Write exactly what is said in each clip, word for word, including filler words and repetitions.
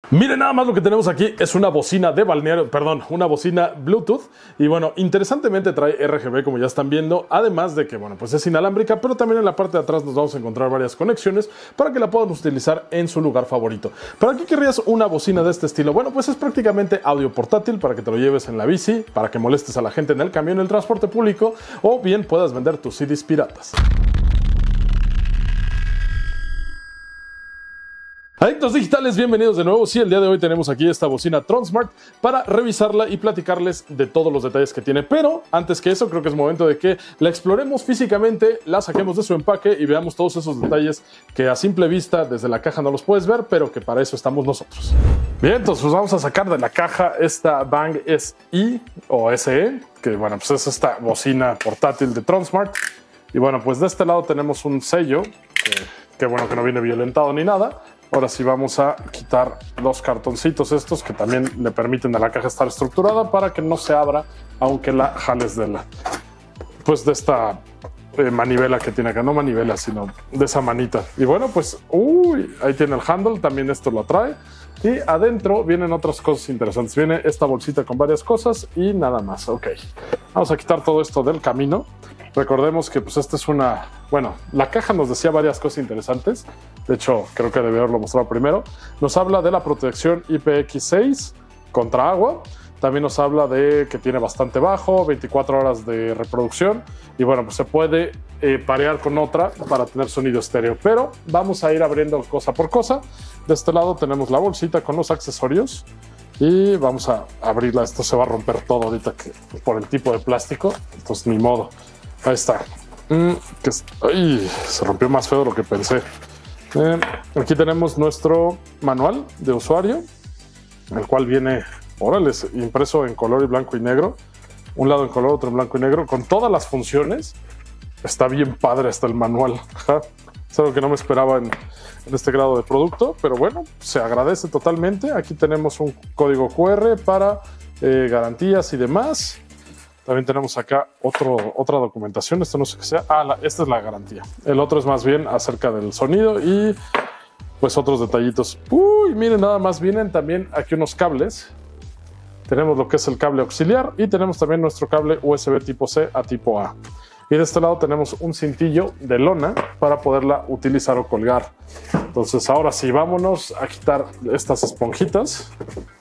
Miren nada más lo que tenemos aquí, es una bocina de balneario, perdón, una bocina Bluetooth. Y bueno, interesantemente trae R G B, como ya están viendo, además de que, bueno, pues es inalámbrica, pero también en la parte de atrás nos vamos a encontrar varias conexiones para que la puedan utilizar en su lugar favorito. ¿Para qué querrías una bocina de este estilo? Bueno, pues es prácticamente audio portátil para que te lo lleves en la bici, para que molestes a la gente en el camión, en el transporte público, o bien puedas vender tus C Ds piratas. Adictos digitales, bienvenidos de nuevo. Sí, el día de hoy tenemos aquí esta bocina Tronsmart para revisarla y platicarles de todos los detalles que tiene. Pero antes que eso, creo que es momento de que la exploremos físicamente, la saquemos de su empaque y veamos todos esos detalles que a simple vista desde la caja no los puedes ver, pero que para eso estamos nosotros. Bien, entonces pues vamos a sacar de la caja esta Bang S E o S E, que bueno, pues es esta bocina portátil de Tronsmart. Y bueno, pues de este lado tenemos un sello, que, que bueno que no viene violentado ni nada. Ahora sí vamos a quitar los cartoncitos estos que también le permiten a la caja estar estructurada para que no se abra aunque la jales de la pues de esta eh, manivela que tiene acá, no manivela sino de esa manita. Y bueno, pues uy, ahí tiene el handle, también esto lo trae. Y adentro vienen otras cosas interesantes. Viene esta bolsita con varias cosas y nada más. Ok, vamos a quitar todo esto del camino. Recordemos que pues esta es una... Bueno, la caja nos decía varias cosas interesantes. De hecho, creo que debe haberlo mostrado primero. Nos habla de la protección I P X seis contra agua. También nos habla de que tiene bastante bajo, veinticuatro horas de reproducción. Y bueno, pues se puede eh, parear con otra para tener sonido estéreo. Pero vamos a ir abriendo cosa por cosa. De este lado tenemos la bolsita con los accesorios. Y vamos a abrirla. Esto se va a romper todo ahorita que, por el tipo de plástico. Entonces, ni modo. Ahí está. Mm, que es, ay, se rompió más feo de lo que pensé. Eh, aquí tenemos nuestro manual de usuario, el cual viene, órale, impreso en color y blanco y negro. Un lado en color, otro en blanco y negro, con todas las funciones. Está bien padre hasta el manual. Ajá. Es algo que no me esperaba en, en este grado de producto, pero bueno, se agradece totalmente. Aquí tenemos un código Q R para eh, garantías y demás. También tenemos acá otro, otra documentación, esto no sé qué sea. Ah, la, esta es la garantía. El otro es más bien acerca del sonido y pues otros detallitos. Uy, miren, nada más vienen también aquí unos cables. Tenemos lo que es el cable auxiliar y tenemos también nuestro cable U S B tipo C a tipo A. Y de este lado tenemos un cintillo de lona para poderla utilizar o colgar. Entonces ahora sí, vámonos a quitar estas esponjitas.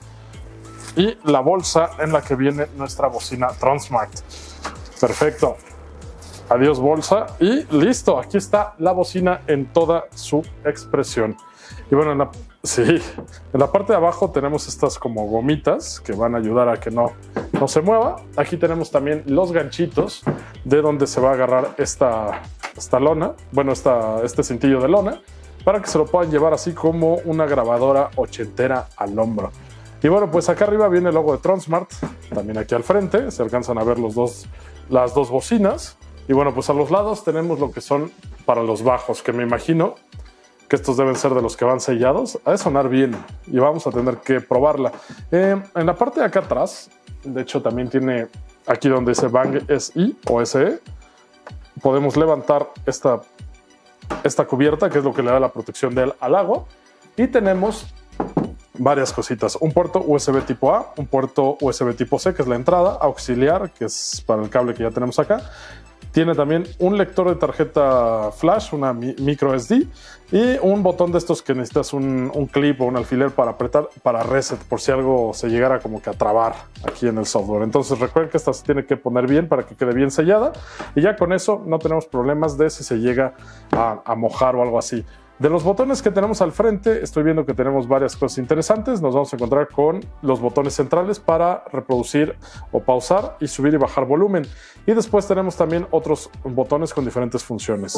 Y la bolsa en la que viene nuestra bocina Tronsmart. Perfecto. Adiós bolsa. Y listo. Aquí está la bocina en toda su expresión. Y bueno, en la, sí, en la parte de abajo tenemos estas como gomitas que van a ayudar a que no, no se mueva. Aquí tenemos también los ganchitos de donde se va a agarrar esta, esta lona. Bueno, esta, este cintillo de lona. Para que se lo puedan llevar así como una grabadora ochentera al hombro. Y bueno, pues acá arriba viene el logo de Tronsmart, también aquí al frente, se alcanzan a ver los dos, las dos bocinas. Y bueno, pues a los lados tenemos lo que son para los bajos, que me imagino que estos deben ser de los que van sellados. Ha de sonar bien y vamos a tener que probarla. Eh, en la parte de acá atrás, de hecho también tiene aquí donde dice Bang S E o S E, podemos levantar esta, esta cubierta, que es lo que le da la protección de él al agua. Y tenemos varias cositas, un puerto U S B tipo A, un puerto U S B tipo C, que es la entrada, auxiliar, que es para el cable que ya tenemos acá. Tiene también un lector de tarjeta flash, una micro S D, y un botón de estos que necesitas un, un clip o un alfiler para apretar, para reset, por si algo se llegara como que a trabar aquí en el software. Entonces recuerden que esta se tiene que poner bien para que quede bien sellada, y ya con eso no tenemos problemas de si se llega a, a mojar o algo así. De los botones que tenemos al frente, estoy viendo que tenemos varias cosas interesantes. Nos vamos a encontrar con los botones centrales para reproducir o pausar y subir y bajar volumen. Y después tenemos también otros botones con diferentes funciones.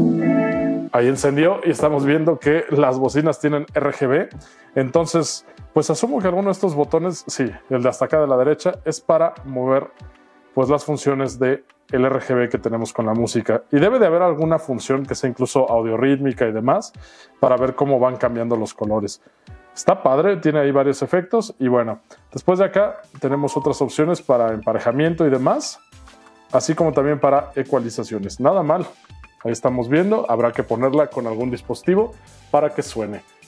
Ahí encendió y estamos viendo que las bocinas tienen R G B. Entonces, pues asumo que alguno de estos botones, sí, el de hasta acá de la derecha, es para mover pues las funciones de el R G B que tenemos con la música, y debe de haber alguna función que sea incluso audiorítmica y demás para ver cómo van cambiando los colores. Está padre, tiene ahí varios efectos. Y bueno, después de acá tenemos otras opciones para emparejamiento y demás, así como también para ecualizaciones. Nada mal, ahí estamos viendo, habrá que ponerla con algún dispositivo para que suene.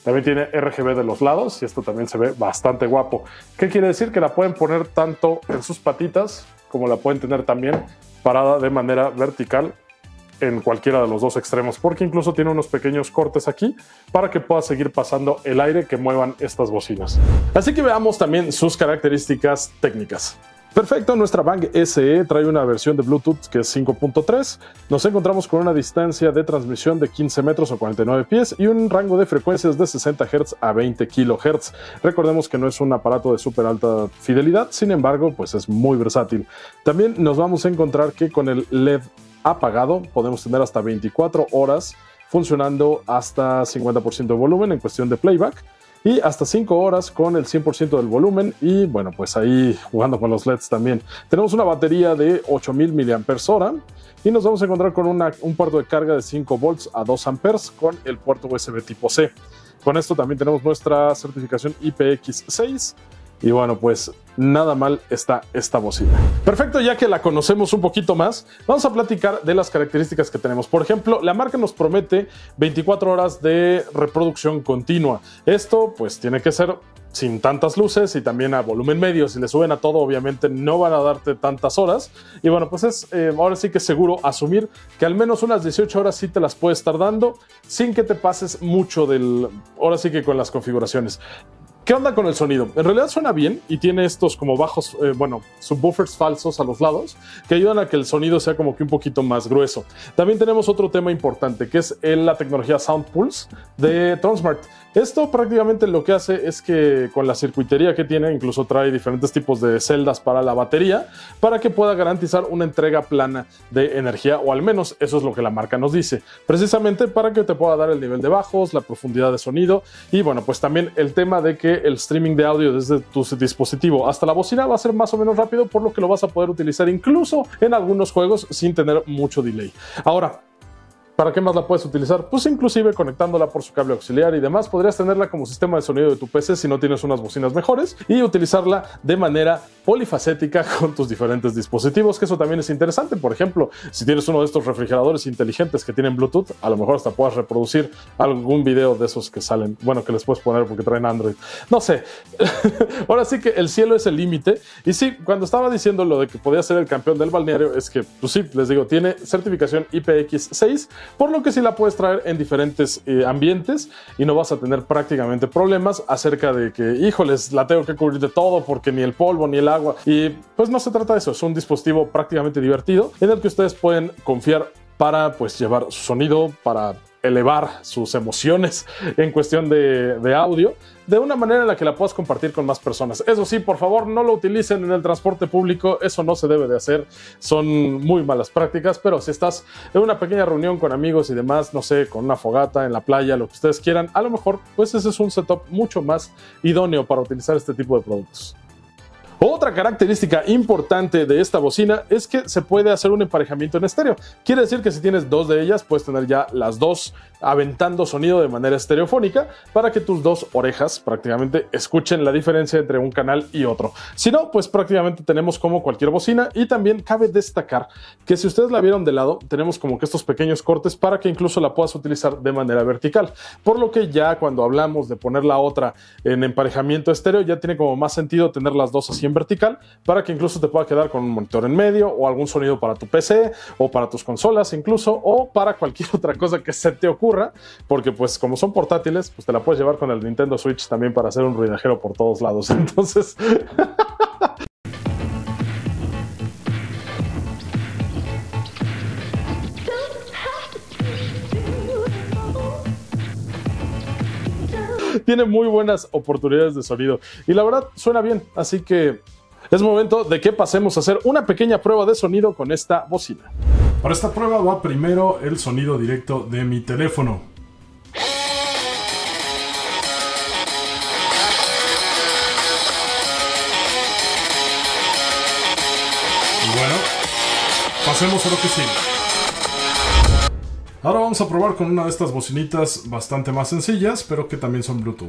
También tiene R G B de los lados y esto también se ve bastante guapo. ¿Qué quiere decir? Que la pueden poner tanto en sus patitas como la pueden tener también parada de manera vertical en cualquiera de los dos extremos, porque incluso tiene unos pequeños cortes aquí para que pueda seguir pasando el aire que muevan estas bocinas. Así que veamos también sus características técnicas. Perfecto, nuestra Bang S E trae una versión de Bluetooth que es cinco punto tres. Nos encontramos con una distancia de transmisión de quince metros o cuarenta y nueve pies y un rango de frecuencias de sesenta hertz a veinte kilohertz. Recordemos que no es un aparato de súper alta fidelidad, sin embargo, pues es muy versátil. También nos vamos a encontrar que con el L E D apagado podemos tener hasta veinticuatro horas funcionando hasta cincuenta por ciento de volumen en cuestión de playback y hasta cinco horas con el cien por ciento del volumen y bueno, pues ahí jugando con los L E Ds también. Tenemos una batería de ocho mil miliamperios hora y nos vamos a encontrar con una, un puerto de carga de cinco volts a dos amperes con el puerto U S B tipo C. Con esto también tenemos nuestra certificación I P X seis. Y bueno, pues nada mal está esta bocina. Perfecto, ya que la conocemos un poquito más, vamos a platicar de las características que tenemos. Por ejemplo, la marca nos promete veinticuatro horas de reproducción continua. Esto pues tiene que ser sin tantas luces y también a volumen medio. Si le suben a todo, obviamente no van a darte tantas horas. Y bueno, pues es eh, ahora sí que es seguro asumir que al menos unas dieciocho horas sí te las puede estar dando sin que te pases mucho del... Ahora sí que con las configuraciones. ¿Qué onda con el sonido? En realidad suena bien y tiene estos como bajos, eh, bueno, subwoofers falsos a los lados que ayudan a que el sonido sea como que un poquito más grueso. También tenemos otro tema importante que es el, la tecnología Sound Pulse de Tronsmart. Esto prácticamente lo que hace es que con la circuitería que tiene, incluso trae diferentes tipos de celdas para la batería, para que pueda garantizar una entrega plana de energía, o al menos eso es lo que la marca nos dice, precisamente para que te pueda dar el nivel de bajos, la profundidad de sonido y bueno, pues también el tema de que el streaming de audio desde tu dispositivo hasta la bocina va a ser más o menos rápido, por lo que lo vas a poder utilizar incluso en algunos juegos sin tener mucho delay. Ahora, ¿para qué más la puedes utilizar? Pues inclusive conectándola por su cable auxiliar y demás, podrías tenerla como sistema de sonido de tu P C si no tienes unas bocinas mejores y utilizarla de manera polifacética con tus diferentes dispositivos, que eso también es interesante. Por ejemplo, si tienes uno de estos refrigeradores inteligentes que tienen Bluetooth, a lo mejor hasta puedas reproducir algún video de esos que salen, bueno, que les puedes poner porque traen Android. No sé, ahora sí que el cielo es el límite. Y sí, cuando estaba diciendo lo de que podía ser el campeón del balneario, es que, pues sí, les digo, tiene certificación I P X seis, por lo que sí la puedes traer en diferentes eh, ambientes y no vas a tener prácticamente problemas acerca de que, híjoles, la tengo que cubrir de todo porque ni el polvo ni el agua. Y pues no se trata de eso, es un dispositivo prácticamente divertido en el que ustedes pueden confiar para pues llevar su sonido, para elevar sus emociones en cuestión de, de audio, de una manera en la que la puedas compartir con más personas. Eso sí, por favor, no lo utilicen en el transporte público, eso no se debe de hacer, son muy malas prácticas, pero si estás en una pequeña reunión con amigos y demás, no sé, con una fogata en la playa, lo que ustedes quieran, a lo mejor, pues ese es un setup mucho más idóneo para utilizar este tipo de productos. Otra característica importante de esta bocina es que se puede hacer un emparejamiento en estéreo. Quiere decir que si tienes dos de ellas, puedes tener ya las dos aventando sonido de manera estereofónica para que tus dos orejas prácticamente escuchen la diferencia entre un canal y otro. Si no, pues prácticamente tenemos como cualquier bocina. Y también cabe destacar que si ustedes la vieron de lado, tenemos como que estos pequeños cortes para que incluso la puedas utilizar de manera vertical. Por lo que ya cuando hablamos de poner la otra en emparejamiento estéreo, ya tiene como más sentido tener las dos así en vertical para que incluso te pueda quedar con un monitor en medio o algún sonido para tu P C o para tus consolas incluso, o para cualquier otra cosa que se te ocurra, porque pues como son portátiles, pues te la puedes llevar con el Nintendo Switch también para hacer un ruidajero por todos lados. Entonces tiene muy buenas oportunidades de sonido y la verdad suena bien, así que es momento de que pasemos a hacer una pequeña prueba de sonido con esta bocina. Para esta prueba va primero el sonido directo de mi teléfono. Y bueno, pasemos a lo que sigue. Ahora vamos a probar con una de estas bocinitas bastante más sencillas, pero que también son Bluetooth.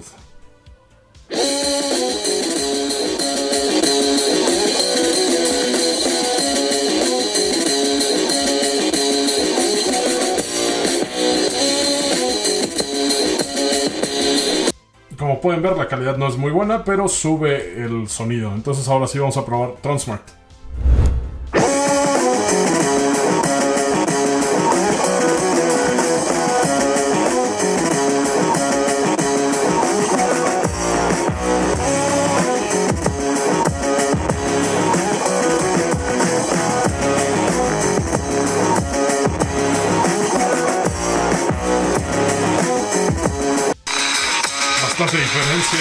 pueden ver, la calidad no es muy buena, pero sube el sonido. Entonces ahora sí vamos a probar Tronsmart. Bastante diferencia.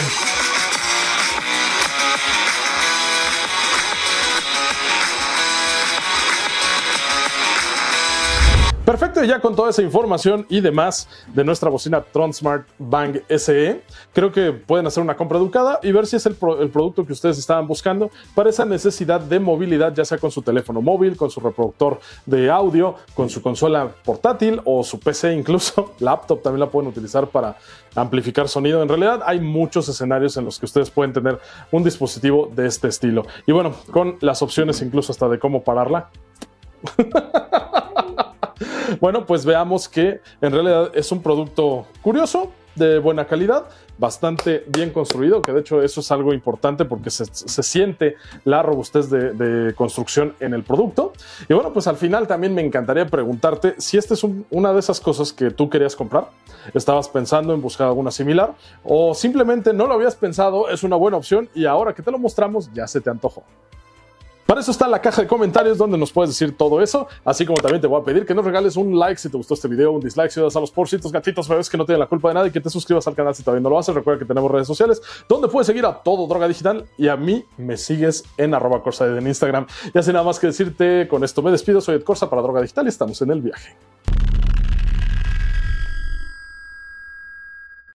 Perfecto, y ya con toda esa información y demás de nuestra bocina Tronsmart Bang S E, creo que pueden hacer una compra educada y ver si es el, pro el producto que ustedes estaban buscando para esa necesidad de movilidad, ya sea con su teléfono móvil, con su reproductor de audio, con su consola portátil o su P C, incluso laptop también la pueden utilizar para amplificar sonido. En realidad hay muchos escenarios en los que ustedes pueden tener un dispositivo de este estilo. Y bueno, con las opciones incluso hasta de cómo pararla. Bueno, pues veamos que en realidad es un producto curioso, de buena calidad, bastante bien construido, que de hecho eso es algo importante porque se, se siente la robustez de, de construcción en el producto. Y bueno, pues al final también me encantaría preguntarte si esta es un, una de esas cosas que tú querías comprar, estabas pensando en buscar alguna similar o simplemente no lo habías pensado, es una buena opción y ahora que te lo mostramos ya se te antojó. Para eso está la caja de comentarios donde nos puedes decir todo eso, así como también te voy a pedir que nos regales un like si te gustó este video, un dislike si das a los porcitos, gatitos, bebés que no tienen la culpa de nada y que te suscribas al canal si todavía no lo haces. Recuerda que tenemos redes sociales donde puedes seguir a todo Droga Digital y a mí me sigues en arroba Corsair en Instagram. Y así nada más que decirte, con esto me despido, soy Ed Corsa para Droga Digital y estamos en el viaje.